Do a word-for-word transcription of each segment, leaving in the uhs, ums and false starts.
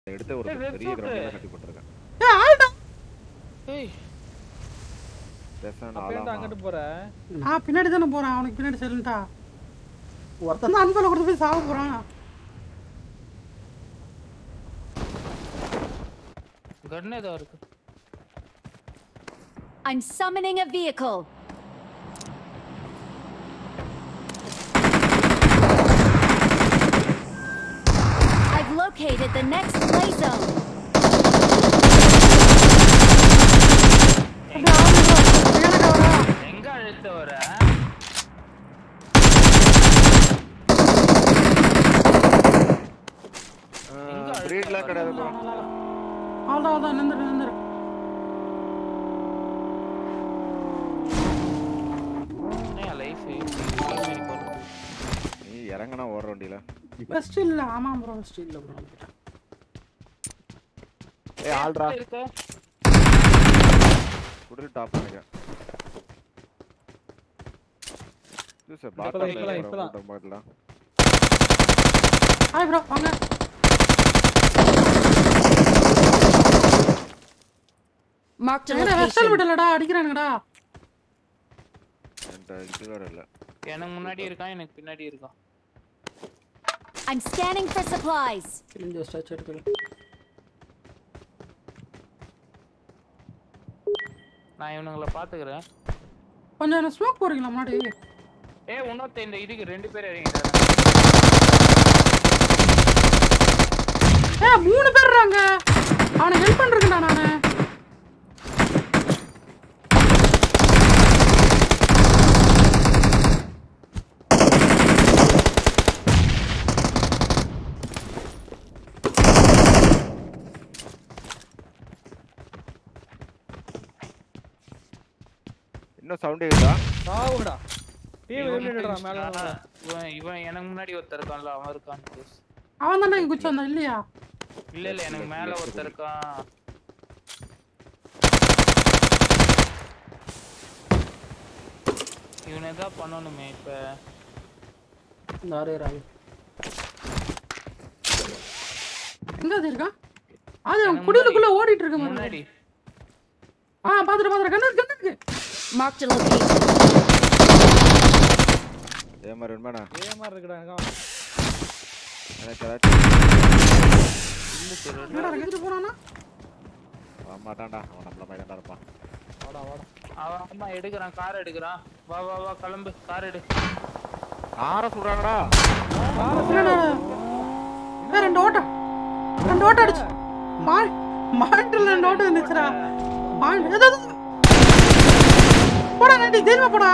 எடுத்து ஒரு பெரிய கிரவுண்ட்ல கட்டி போட்டுருக்கேன். ஏய் ஆல்டா. ஏய். பேசாம ஆளாமா. அங்கட்டு போற. நான் பின்னாடி தான போறேன். அவனுக்கு பின்னாடி செல்லுடா. ஒருத்தன் தான் அன்பல கொடுத்து போய் சாவ போறான். கன் ஏதோ இருக்கு. I'm summoning a vehicle. I've located the next play zone. எங்க அழுத்த வர? எங்க பிரீட்ல கிடையாது bro. ஆல்டா ஆல்டா நிந்துரு நிந்துரு. என்ன லைஃப் நீ இறங்கனா ஓடுற வண்டில. வெஸ்ட் இல்ல. ஆமா bro வெஸ்ட் இல்ல bro. ஏய் ஆல்ட்ரா. குடு டாப் பண்ணுங்க. ஜூஸ் பாத்தா இப்பலாம் இப்பலாம். ஹாய் bro வாங்க. Marked a என்ன வெஸ்டல் location. விடலடா அடிக்குறானுங்கடா. என்கிட்ட கிலோட இல்ல. எனக்கு முன்னாடி இருக்கான் எனக்கு பின்னாடி இருக்கான். I'm scanning for supplies. கிளிஞ்ச ஸ்டாச் எடுத்துக்க. நான் இவனுங்கள பாத்துக்கறேன். கொஞ்சம் ஸ்மோக் போறீங்களா முன்னாடி? ஏய் உன்னோத்த இந்த இதுக்கு ரெண்டு பேர் இறங்கிட்டாங்க. ஏய் மூணு பேர் இருக்காங்க. அவனை ஹெல்ப் பண்றேன்டா நானு. இன்னும் சவுண்ட் கேக்குதா? சாவுடா. டீம் எலிமினேட்டடா மேல வா. இவன் இவன் எனக்கு முன்னாடி ஒருத்தர் இருக்கான்ல அவன் இருக்கான். அவன் தானே இங்க குச்சி வந்தான் இல்லையா? இல்ல இல்ல எனக்கு மேல ஒருத்தர் இருக்கான். இவனை தான் பண்ணணுமே இப்ப. நாரே ராய். எங்க இருக்கா? அது குடிலுக்குள்ள ஓடிட்டு இருக்கு முன்னாடி. ஆ பாத்துட்டு பாத்துட்டு கண்ணு கண்ணு இருக்கு. Marked a location. ஏமார் என்னடா? ஏமார் இருக்குடா. எனக்கு ஏதாச்சும் இல்ல தெரியல. என்னடா ரெண்டு போறானா? வா மாட்டான்டா. அவன் நம்மள மாதிரி தான் இருப்பான். வாடா வாடா. அவன் அம்மா எடுக்கறான் கார் எடுக்கறான். வா வா வா கிளம்பு கார் எடு. காரை சுடுறாங்கடா. என்னடா? ஏ ரெண்டு ஓட்ட. ரெண்டு ஓட்ட அடிச்சு. மாய் மாய்ட்ல ரெண்டு ஓட்ட வந்துச்சுடா. மாய் ஏதோ போடா நடி தைரியமா போடா.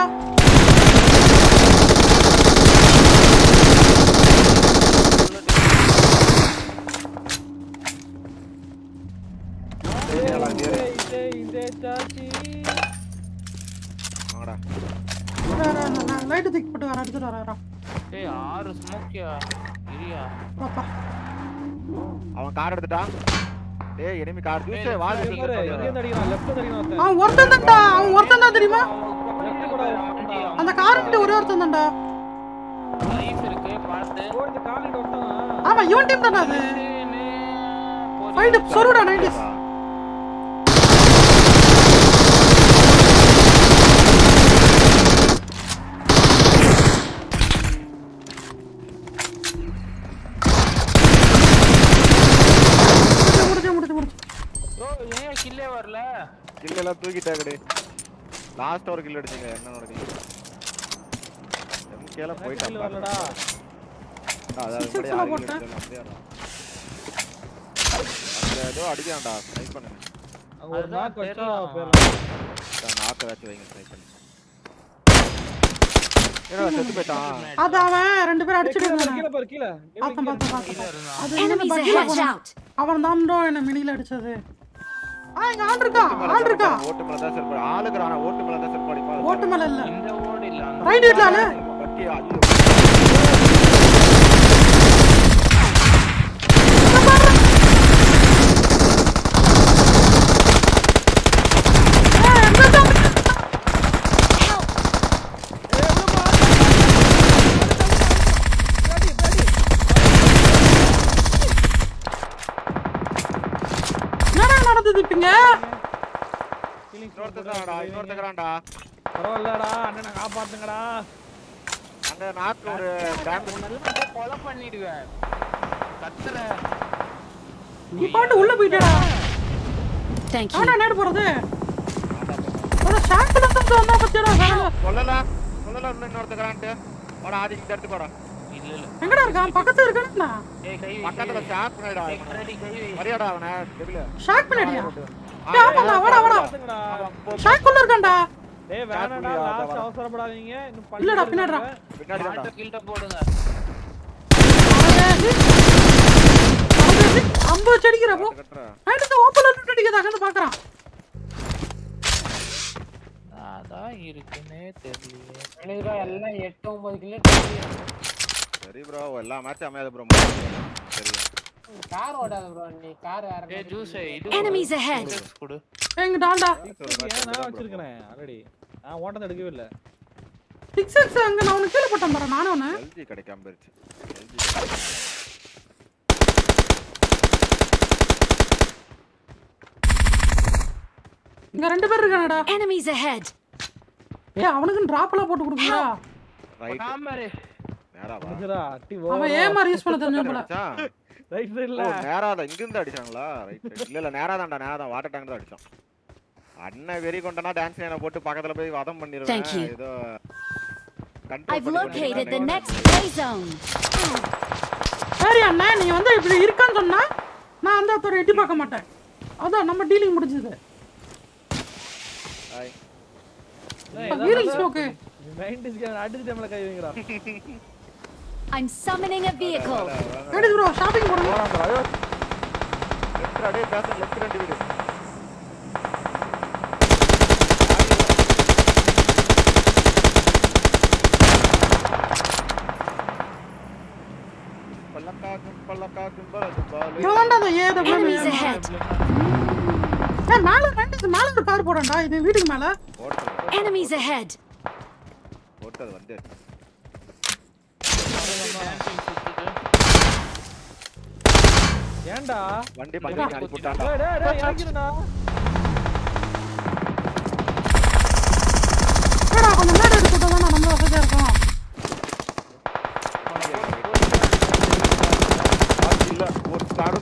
வாங்கடா. லைட் தூக்கி போட்டு வர எடுத்துட்டு வரா. ஏய் ஆறு ஸ்மோக்கியா இரியா. பாப்பா. அவன் கார் எடுத்துட்டான். டேய் எனிமி கார் ஜூஸ் வால் எங்க அடிக்கிறான் லெஃப்ட்ல அடிக்கிறான். அவன் ஒருத்தன் தான்டா. அவன் ஒருத்தன் தான் தெரியுமா? அந்த கார் கிட்ட ஒரே ஒருத்தன் தான்டா. லைஃப் இருக்கு பாத்து. ஓ இந்த கார்ல ஒருத்தன். ஆமா இவன் டீம் தான்டா அது. Fight சொருடா nineties. கில்லே வரல. கில் எல்லாம் தூக்கிட்டாங்கடே. லாஸ்ட் ஒரு கில் அடிச்சீங்க. என்ன நடக்குது? எம்கேல போய்ட்டான் வரலடா. அதான் அப்படியே போட்டேன். அப்படியே அந்த ஏதோ அடிக்கறான்டா. ஸ்னைப் பண்ணுங்க. அங்க ஒரு நாக் வச்சா போயிரலாம். நான் நாக்க வச்சு வைங்க ஸ்னைப் பண்ணி. ஏடா செத்து போய்ட்டான். அத அவன் ரெண்டு பேரும் அடிச்சிட்டு இருந்தான். கீழ பாரு கீழ. பாத்தம் பாத்தம் பாத்தம். அது Enemies ahead. அவன் தான் ப்ரோ என்ன மினில அடிச்சது. ஆ இங்க ஆள் இருக்கா? ஆள் இருக்கா? ஓட்டு மேல தான் செருப்பு. ஆளுக்குறானே ஓட்டு மேல தான் செருப்பு அடிப்பா. ஓட்டு மேல இல்ல. இந்த ஓடு இல்ல. ரைட் வீட்லால. பட்டி ஐயோ. நடந்தது இப்பங்க இன்னொருத்தடா இன்னொருத்தங்கறான்டா பரவாயில்லடா அண்ணனை காப்பாத்துங்கடா அங்க நாக்கு ஒரு டேமேஜ் நல்லா கொலை பண்ணிடுவேன் கத்துற நீ பாட்டு உள்ள போய்டடா Thank you. ஆனா நேடு போறது அட ஷாட்ல தான் வந்தா பச்சடா சொல்லல சொல்லல இன்னொருத்தங்கறான்ட்டு ஓட ஆதிக்கு தட்டு போடா இல்ல இல்ல எங்கடா இருக்கான் பக்கத்துல இருக்கானா ஏய் கை பக்கத்துல ஷாட் பண்ணிடா ரெடி கை வை வரியாடா அவன டெபில ஷாட் பண்ணிடியா ஆமாடா வாடா வாடா ஷாட் குள்ள இருக்கான்டா டேய் வேணாடா லாஸ்ட் அவசரப்படாதீங்க இன்னும் பண்ணி இல்லடா பின்னாடிடா பின்னாடி மாட்ட தான் கில்ட்ட போடுங்க அம்பு செடிக்குற போ ஐட்டு ஓபன்ல இருந்து அடிக்குதா அங்க பாக்குறான் அதான் இருக்குனே தெரியல எனக்கு எல்லாம் எட்டு ஒன்பது கிலோ சரி bro எல்லா மேட்ச் அமையாது bro சரி கார் ஓடாத ப்ரோ நீ கார் வேற ஏய் ஜூஸ் இது Enemies ahead. குடு எங்க டால்டா ஏன் நான் வச்சிருக்கேன் ஆல்ரெடி நான் ஓட்டத எடுக்கவே இல்ல சிக்ஸ் எக்ஸ் அங்க நான் உனக்கு கீழ போட்டேன் பாரு நானே ஒண்ணு எல்ஜி கிடைக்காம போயிடுச்சு எல்ஜி இங்க ரெண்டு பேர் இருக்கானடா Enemies ahead. ஏய் அவனுக்கு டிராப்லாம் போட்டு கொடுக்குறா ரைட் காமரே நேரா வா முடிஞ்சடா அட்டி அவன் ஏமார் யூஸ் பண்ண தெரிஞ்ச போல ரைட் சைடுல ஓ நேரா தான் இங்க இருந்து அடிச்சாங்களா ரைட் இல்ல இல்ல நேரா தான்டா நேரா தான் வாட்டர் டேங்க் தான் அடிச்சான் அண்ணன் வெரி கொண்டனா டான்ஸ் ஏன போட்டு பக்கத்துல போய் வதம் பண்ணிடுவேன் Thank you. ஏதோ I've located the next play zone. சரி அண்ணா நீ வந்து இப்படி இருக்கான்னு சொன்னா நான் அந்த அத்தோட எட்டி பார்க்க மாட்டேன் அதான் நம்ம டீலிங் முடிஞ்சது hi healing smoke nineties gamer அடிச்சு டைம்ல கை வைங்கடா I'm summoning a vehicle. Ready bro shopping போறோம் ஐயோ லெஃப்ட் அடே பேச லெஃப்ட் ரெண்டு வீடு பல்லக்கா பல்லக்கா கும்பல இவன்டா அந்த ஏத Enemies ahead. ஏய் மேல ரெண்டு மேல ஒரு கார் போறடா இது வீட்டுக்கு மேல ஓட்டது Enemies ahead. ஓட்டது வந்து ஏன்டா வண்டி பக்கத்துல அனுப்பி விட்டான்டா டேய் டேய் டேய் இறங்கிடுடா ஏடா கொஞ்சம் நேரம் எடுத்துட்டா தான் நம்ம வசதியா இருக்கும் இல்ல ஒரு கார்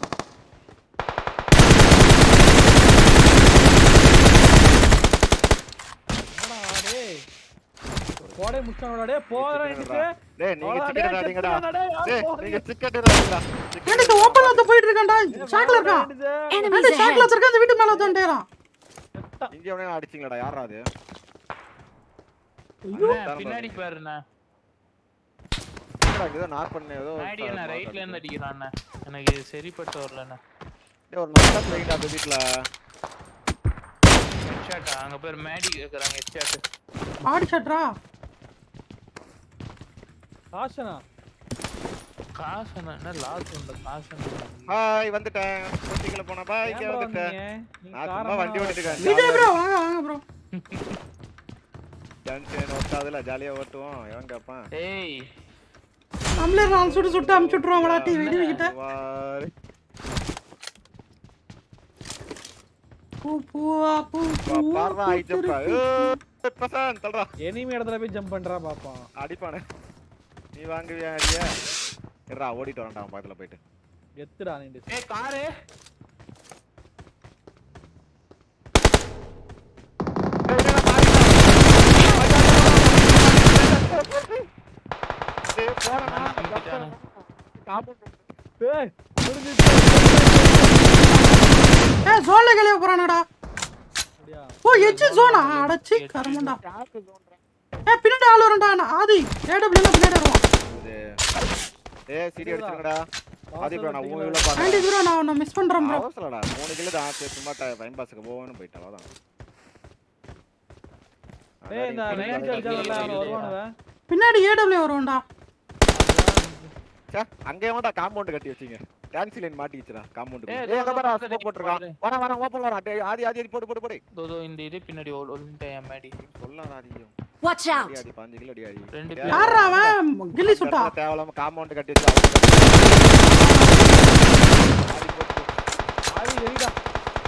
என்னடா டேய் கோடை முச்சானடா டேய் போறா இன்னைக்கு டேய் நீங்க சிக்கன் அடிங்கடா டேய் டேய் நீங்க சிக்கன் அடிங்கடா ஏன்டா இந்த ஓபன்ல வந்து போயிட்டு இருக்கான்டா ஷாக்ல இருக்கான் Enemies அந்த ஷாக்ல ahead. இருக்க அந்த வீட்டு மேல வந்துட்டேறான் இங்க எவனே அடிச்சிங்களாடா யாரா அது அண்ணா, பின்னாடி பாருண்ணா என்னடா இங்க ஏதோ நார் பண்ண ஏதோ பின்னாடி என்ன ரைட்ல இருந்து அடிக்கிறான் அண்ணா. எனக்கு சரிப்பட்டு வரலண்ணா டேய் ஒரு நல்ல பிளேட் அந்த வீட்ல ஹெட்ஷாட்டா அங்க பேர் மேடி கேக்குறாங்க ஹெட்ஷாட் ஆடி ஷட்ரா காசனா காசு என்ன லாஸ் உண்டு காசு ஹாய் வந்துட்டேன் கொட்டிங்கள போனா பாய் கே வந்துட்டேன் நீ நான் சும்மா வண்டி ஓட்டிட்டு இருக்கேன் விஜய் ப்ரோ வாங்க வாங்க ப்ரோ டான்ஸ் ஓட்டாதல ஜாலியா ஓட்டுவோம் எவன் கேப்பான் ஏய் நம்மளே நாலு சுட்டு சுட்டு அமுச்சு விட்டுருவோம் விளாட்டி வெடி கிட்ட வார் பூ பூ பூ பாறா ஐட்டப்பா ஏய் பசன் தள்ளுடா எனிமி இடத்துல போய் ஜம்ப் பண்றா பாப்போம் அடிப்பானே நீ வாங்குவியா அடியா இருடா ஓடிட்டு வரேன்டா அவன் பக்கத்துல போயிட்டு எத்துடா நீ ஏய் காரு டேய் போறடா ஏய் முடிஞ்சிச்சு ஏய் ஜோன்ல கலைய போறானடா அப்படியா ஓ எச்சி ஜோனா அடச்சி கர்மண்டா ஏய் பின்னாடி ஆளு வரடா ஆதி ஏடபிள்யூ ல பின்னாடி வருவான் ஏய் சிடி அடிச்சிருங்கடா ஆதி ப்ரோ நான் ஊர்ல பாறேன் ஆண்டி ப்ரோ நான் உன்னை மிஸ் பண்றேன் ப்ரோ அவசரடா மூணு கிலோ தான் சும்மா டைம் பாஸ்க்கு போவேன்னு போயிட்டா அதான் டேய் இந்த நைன்டி அடிச்சால வருவானே பின்னாடி ஏடபிள்யூ வருவான்டா சே அங்க ஏன்டா காம்பவுண்ட் கட்டி வச்சீங்க டான்சி லைன் மாட்டிச்சுடா காம்பவுண்ட் ஏய், ஏய் அங்க பாரு இதோ ஸ்மோக் போட்டுருக்கான் வர வர ஓபன் வர டேய் ஆதி ஆதி போடு போடு போடு தோ தோ இந்த இது பின்னாடி ஒளிஞ்சிட்டேன் மேடி சொல்லலாம் ஆதியும் Watch out. அடி அடி பாஞ்சு கிலோ அடி அடி ரெண்டு ஏய், யாரா அவன் கில்லி சுட்டா தேவலாம காம்பவுண்ட் கட்டி வச்சு ஆதி வெரிடா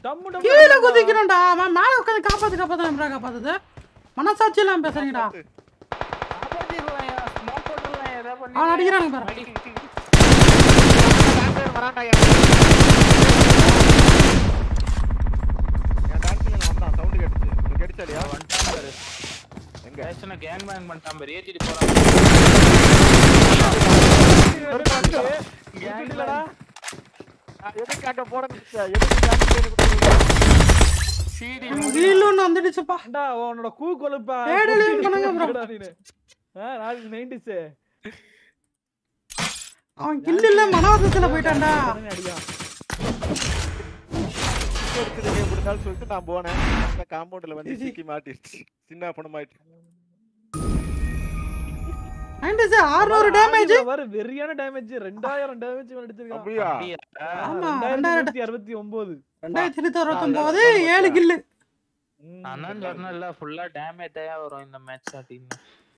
டம்மு டம்மு கீழே குதிக்கணும்டா அவன் மேல உட்காந்து காப்பாத்து காப்பாத்து எப்படா காப்பாத்துது மனசாட்சி எல்லாம் பேசுறீங்கடா காப்பாத்திடலாம் ஸ்மோக் போட்டுடலாம் ஏதா பண்ணி அவன் அடிக்கிறானுங்க பாரு வரான்டா என் டான்ஸ்ல வந்தான் சவுண்ட் கேட்டுச்சு உங்களுக்கு கேட்டுச்சா வந்துட்டான் பாரு எங்க ஏச்சனா கேங் பேங் பண்ணிட்டான் பாரு ஏத்திட்டு போறான் கேங் இல்லடா எதுக்கு அங்க போறேன்னு எதுக்கு டான்ஸ் கேட்டு சீடி வீல் ஒன்னு வந்துடுச்சுப்பா டா உன்னோட கூ கொழுப்பா ஏடலிங் பண்ணுங்க bro நீ ஆ நான் நைன்டிஸ் அவன் கில் இல்ல மனவாதத்துல போய்ட்டான்டா அடியா இருக்குது எப்படினாலும் சொல்லிட்டு நான் போனேன் அந்த காம்பவுண்ட்ல வந்து சிக்கி மாட்டிடுச்சு சின்ன பணமாயிடுச்சு நைன்டிஸ் அறுநூறு டேமேஜ் வர வெரியான டேமேஜ் ரெண்டாயிரம் டேமேஜ் அடிச்சிருக்கான் அப்படியா ஆமா ரெண்டாயிரத்தி அறுபத்தி ஒன்பது ரெண்டாயிரத்தி அறுபத்தி ஒன்பது ஏழு கில் நான் தான் சொன்னேன்ல ஃபுல்லா டேமேஜ் ஆயா வரும் இந்த மேட்ச் ஆட்டின்னு